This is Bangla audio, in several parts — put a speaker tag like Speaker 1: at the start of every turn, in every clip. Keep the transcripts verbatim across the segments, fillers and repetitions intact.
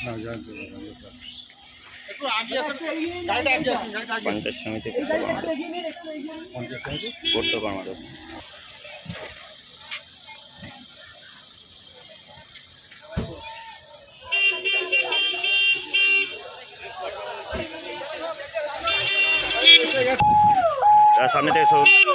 Speaker 1: পঞ্চায়েত সমিতি পূর্ত কর্মদক্ষ সামনে থেকে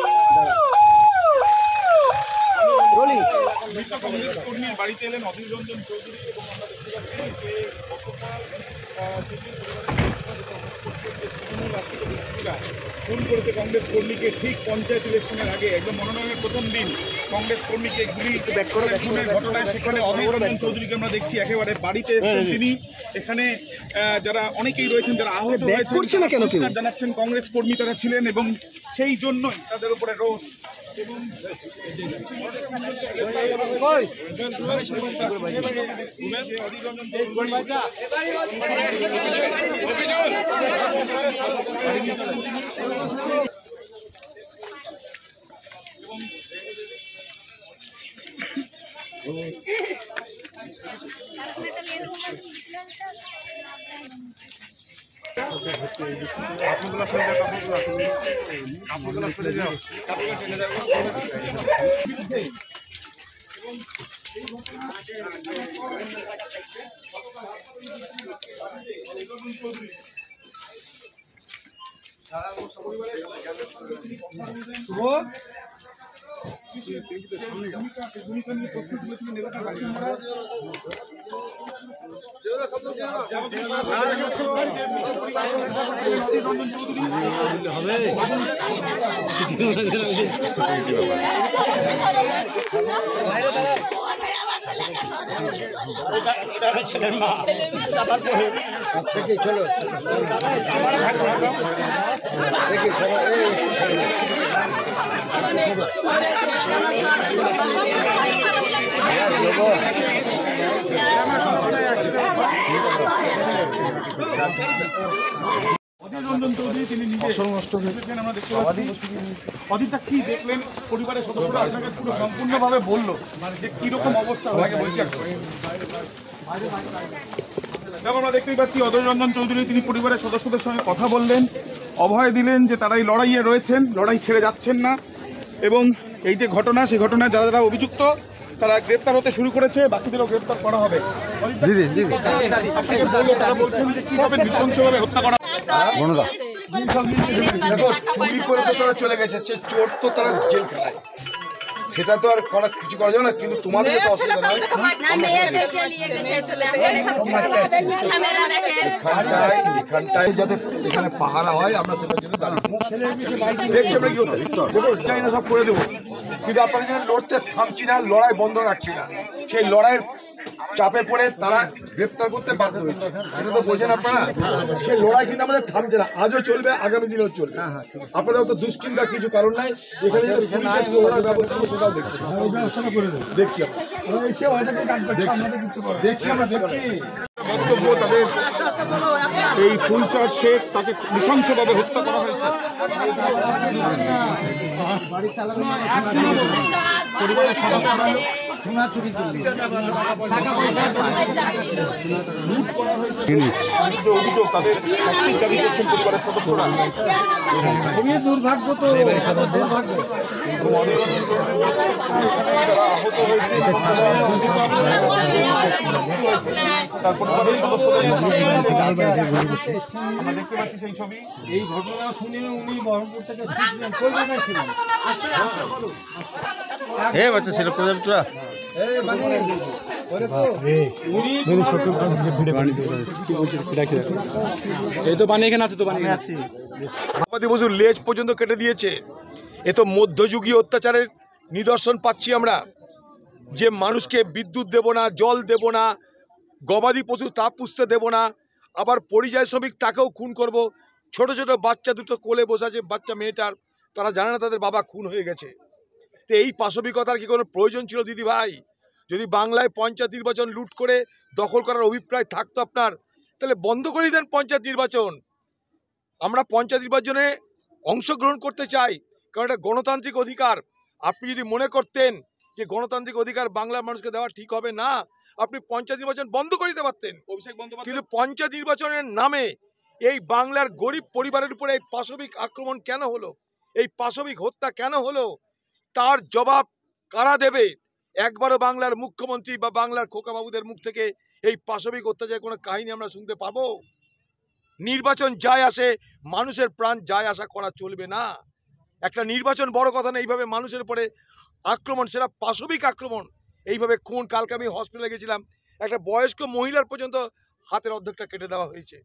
Speaker 2: কংগ্রেস কর্মীর বাড়িতে এলেন অধীর রঞ্জন চৌধুরী এবং আমরা দেখতে পাচ্ছি যে গতকাল খুন করেছে কংগ্রেস কর্মীকে ঠিক পঞ্চায়েত ইলেকশনের আগে একদম মনোনয়নের প্রথম দিন কংগ্রেস কর্মীকে গুলি খুনের ঘটনায় সেখানে অধীর রঞ্জন চৌধুরীকে আমরা দেখছি একেবারে বাড়িতে এসেছেন তিনি। এখানে যারা অনেকেই রয়েছেন যারা আহত হয়েছেন জানাচ্ছেন কংগ্রেস কর্মী তারা ছিলেন এবং সেই জন্যই তাদের উপরে রোষ এবং ছেলের মা চলো দেখি অধীর রঞ্জন চৌধুরী তিনি নিজে আমরা দেখতে পাচ্ছি। অধীরটা কি দেখলেন? পরিবারের সদস্যরা আপনাকে পুরো সম্পূর্ণভাবে বললো যে কিরকম অবস্থা বলছি। আমরা দেখতেই পাচ্ছি অধীর রঞ্জন চৌধুরী তিনি পরিবারের সদস্যদের সঙ্গে কথা বললেন, অভয় দিলেন যে তারা এই লড়াইয়ে রয়েছেন, লড়াই ছেড়ে যাচ্ছেন না এবং এই যে ঘটনা সেই ঘটনায় যারা যারা অভিযুক্ত তারা গ্রেপ্তার হতে শুরু করেছে, বাকিদেরও গ্রেপ্তার করা হবে। তারা বলছেন যে কিভাবে নৃশংসভাবে হত্যা করা
Speaker 3: দেখো চুরি করে তো তারা চলে গেছে, চোর তো তারা জেল খায়, সেটা তো আর করা কিছু করা যাবে না। কিন্তু তোমাদের তো অসুবিধা নয়, এখানটায় যাতে এখানে পাহারা হয় আমরা সেটার জন্য দাঁড়িয়ে দেখছি আমরা কি হতে চাই না, সব করে দেবো। কিন্তু আপনাদের জন্য লড়তে থামছি না, লড়াই বন্ধ রাখছি না। সেই লড়াইয়ের চাপে পড়ে তারা গ্রেপ্তার করতে বাধ্য হয়েছে, এটা তো বোঝেন আপনারা। সেই লড়াই কিন্তু আমাদের থামছে না, আজও চলবে, আগামী দিনেও চলবে। আপনাদের তো দুশ্চিন্তার কিছু কারণ নাই। এখানে যে পুলিশের প্রহরার ব্যবস্থা সেটাও দেখছি দেখছি দেখছি আমরা দেখছি
Speaker 2: বক্তব্য তাদের এই ফুলচাঁদ শেখ তাকে নৃশংসভাবে হত্যা করা হয়েছে। পরিবারের সদস্যরা সোনা চুরি করলেন, লুট করা হয়েছে, অভিযোগ তাদের শাস্তির দাবি করছেন পরিবারের সদস্যরা। খুবই দুর্ভাগ্য তো দুর্ভাগ্য যারা আহত হয়েছে তার পরিবারের সদস্যদের আমরা দেখতে পাচ্ছি সেই ছবি। এই ঘটনা শুনে উনি বহরমপুর থেকে কলকাতায় ছিলেন।
Speaker 3: এ বাচ্চা ছিল প্রজাপতিরা বসুর লেজ পর্যন্ত কেটে দিয়েছে। এ তো মধ্যযুগীয় অত্যাচারের নিদর্শন পাচ্ছি আমরা, যে মানুষকে বিদ্যুৎ দেব না, জল দেব না, গবাদি পশু তা পুষতে দেব না, আবার পরিযায়ী শ্রমিক তাকেও খুন করব। ছোট ছোট বাচ্চা দুটো কোলে বসে আছে, বাচ্চা মেয়েটার, তারা জানে না তাদের বাবা খুন হয়ে গেছে। তো এই পাশবিকতার কি কোনো প্রয়োজন ছিল দিদি ভাই? যদি বাংলায় পঞ্চায়েত নির্বাচন লুট করে দখল করার অভিপ্রায় থাকতো আপনার, তাহলে বন্ধ করে দেন পঞ্চায়েত নির্বাচন। আমরা পঞ্চায়েত নির্বাচনে অংশগ্রহণ করতে চাই, কারণ এটা গণতান্ত্রিক অধিকার। আপনি যদি মনে করতেন যে গণতান্ত্রিক অধিকার বাংলার মানুষকে দেওয়া ঠিক হবে না, আপনি পঞ্চায়েত নির্বাচন বন্ধ করে দিতে পারতেন।
Speaker 2: অভিষেক বন্দ্যোপাধ্যায়
Speaker 3: কিন্তু পঞ্চায়েত নির্বাচনের নামে এই বাংলার গরিব পরিবারের উপরে এই পাশবিক আক্রমণ কেন হলো, এই পাশবিক হত্যা কেন হলো, তার জবাব কারা দেবে? একবারও বাংলার মুখ্যমন্ত্রী বা বাংলার খোকাবাবুদের মুখ থেকে এই পাশবিক অত্যাচারের কোনো কাহিনী আমরা শুনতে পাবো? নির্বাচন যায় আসে, মানুষের প্রাণ যায় আসা করা চলবে না। একটা নির্বাচন বড় কথা না, এইভাবে মানুষের উপরে আক্রমণ, সেটা পাশবিক আক্রমণ, এইভাবে খুন। কালকে আমি হসপিটালে গেছিলাম, একটা বয়স্ক মহিলার পর্যন্ত হাতের অর্ধেকটা কেটে দেওয়া হয়েছে।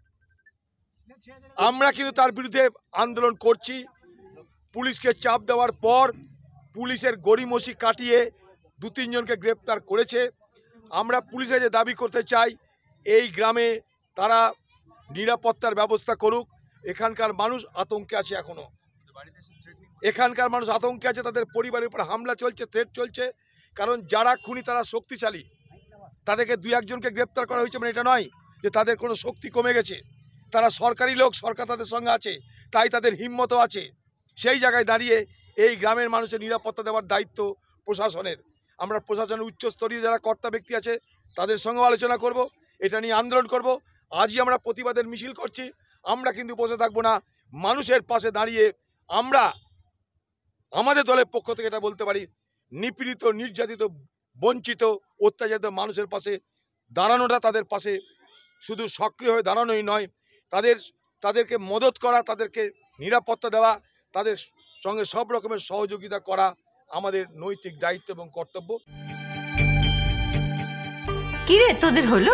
Speaker 3: আমরা কিন্তু তার বিরুদ্ধে আন্দোলন করছি। পুলিশকে চাপ দেওয়ার পর পুলিশের গড়িমসি কাটিয়ে দু তিনজনকে গ্রেপ্তার করেছে। আমরা পুলিশে যে দাবি করতে চাই, এই গ্রামে তারা নিরাপত্তার ব্যবস্থা করুক। এখানকার মানুষ আতঙ্কে আছে, এখনো এখানকার মানুষ আতঙ্কে আছে। তাদের পরিবারের উপর হামলা চলছে, থ্রেট চলছে। কারণ যারা খুনি তারা শক্তিশালী, তাদেরকে দুই একজনকে গ্রেপ্তার করা হয়েছে মানে এটা নয় যে তাদের কোনো শক্তি কমে গেছে। তারা সরকারি লোক, সরকার তাদের সঙ্গে আছে, তাই তাদের হিম্মতও আছে। সেই জায়গায় দাঁড়িয়ে এই গ্রামের মানুষের নিরাপত্তা দেওয়ার দায়িত্ব প্রশাসনের। আমরা প্রশাসনের উচ্চস্তরীয় যারা কর্তা ব্যক্তি আছে তাদের সঙ্গেও আলোচনা করব, এটা নিয়ে আন্দোলন করব। আজই আমরা প্রতিবাদের মিছিল করছি। আমরা কিন্তু বসে থাকবো না। মানুষের পাশে দাঁড়িয়ে আমরা আমাদের দলের পক্ষ থেকে এটা বলতে পারি, নিপীড়িত, নির্যাতিত, বঞ্চিত, অত্যাচারিত মানুষের পাশে দাঁড়ানোটা, তাদের পাশে শুধু সক্রিয় হয়ে দাঁড়ানোই নয়, তাদের তাদেরকে মদত করা, তাদেরকে নিরাপত্তা দেওয়া, তাদের সঙ্গে সব রকমের সহযোগিতা করা আমাদের নৈতিক দায়িত্ব এবং কর্তব্য।
Speaker 4: কি রে, তোদের হলো?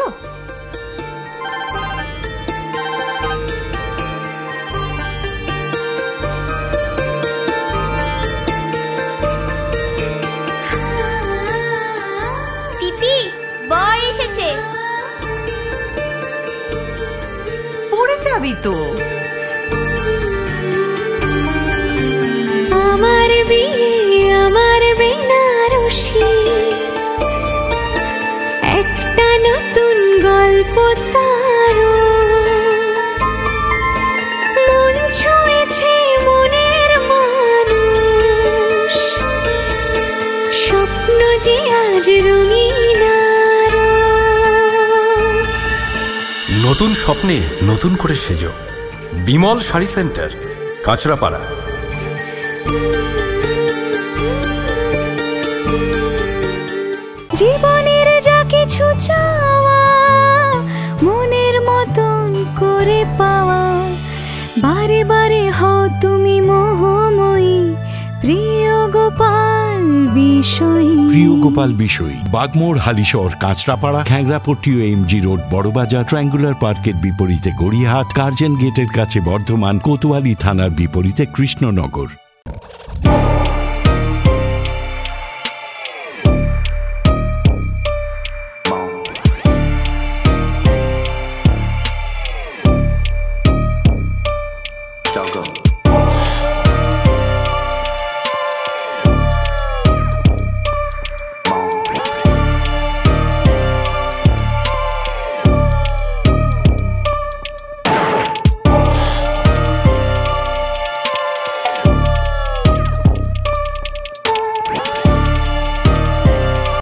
Speaker 5: পিপি, বর এসেছে।
Speaker 4: পড়ে যাবি তো।
Speaker 5: আমার বিয়ে, আমার বেনারসি, একটা নতুন গল্প তার, মন ছুঁয়েছে মনের মানুষ, স্বপ্ন যে আজ রঙিন।
Speaker 6: নতুন স্বপ্নে নতুন করে সেজো। বিমল শাড়ি সেন্টার, কাঁচরাপাড়া।
Speaker 5: জীবনের যা কিছু চাওয়া, মনের মতন করে পাওয়া, বারে বারে হও তুমি মোহময়ী, প্রিয় গোপাল বিষয়ী।
Speaker 7: প্রিয় গোপাল বিষয়ী, বাগমোড়, হালিশহর, কাঁচরাপাড়া, খ্যাংরাপট্টি ও এমজি রোড, বড়বাজার, ট্রায়াঙ্গুলার পার্কের বিপরীতে গড়িয়াহাট, কার্জন গেটের কাছে বর্ধমান, কোতোয়ালি থানার বিপরীতে কৃষ্ণনগর।